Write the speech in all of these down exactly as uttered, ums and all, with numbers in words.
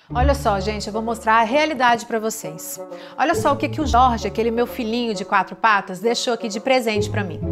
Olha só, gente, eu vou mostrar a realidade para vocês. Olha só o que, que o Jorge, aquele meu filhinho de quatro patas, deixou aqui de presente para mim.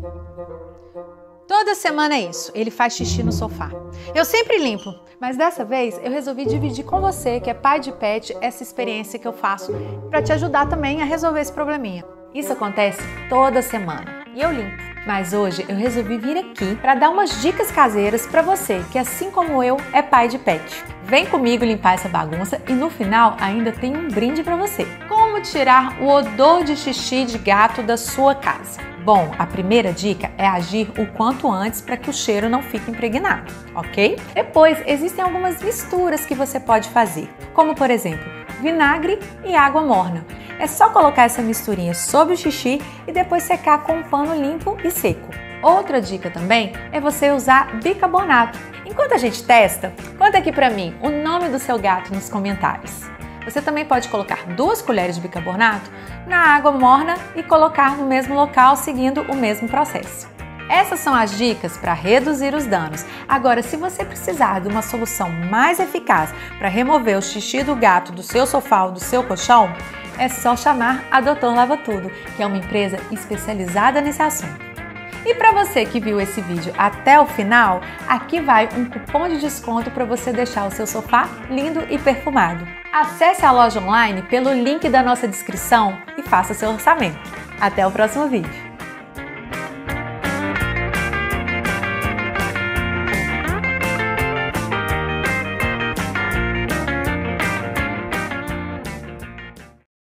Toda semana é isso, ele faz xixi no sofá. Eu sempre limpo, mas dessa vez eu resolvi dividir com você, que é pai de pet, essa experiência que eu faço para te ajudar também a resolver esse probleminha. Isso acontece toda semana e eu limpo. Mas hoje eu resolvi vir aqui para dar umas dicas caseiras para você, que assim como eu, é pai de pet. Vem comigo limpar essa bagunça e no final ainda tem um brinde para você. Como tirar o odor de xixi de gato da sua casa? Bom, a primeira dica é agir o quanto antes para que o cheiro não fique impregnado, ok? Depois, existem algumas misturas que você pode fazer, como por exemplo, vinagre e água morna. É só colocar essa misturinha sobre o xixi e depois secar com um pano limpo e seco. Outra dica também é você usar bicarbonato. Enquanto a gente testa, conta aqui pra mim o nome do seu gato nos comentários. Você também pode colocar duas colheres de bicarbonato na água morna e colocar no mesmo local seguindo o mesmo processo. Essas são as dicas para reduzir os danos. Agora, se você precisar de uma solução mais eficaz para remover o xixi do gato do seu sofá ou do seu colchão, é só chamar a doutor Lava Tudo, que é uma empresa especializada nesse assunto. E para você que viu esse vídeo até o final, aqui vai um cupom de desconto para você deixar o seu sofá lindo e perfumado. Acesse a loja online pelo link da nossa descrição e faça seu orçamento. Até o próximo vídeo!